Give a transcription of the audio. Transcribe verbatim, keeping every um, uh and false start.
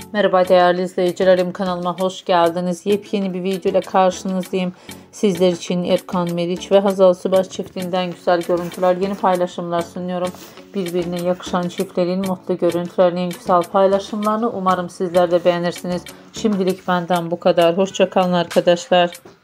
Merhaba değerli izleyicilerim, kanalıma hoş geldiniz. Yepyeni bir video ile karşınızdayım. Sizler için Erkan Meriç ve Hazal Subaş çiftinden güzel görüntüler, yeni paylaşımlar sunuyorum. Birbirine yakışan çiftlerin mutlu görüntülerinin güzel paylaşımlarını umarım sizler de beğenirsiniz. Şimdilik benden bu kadar. Hoşça kalın arkadaşlar.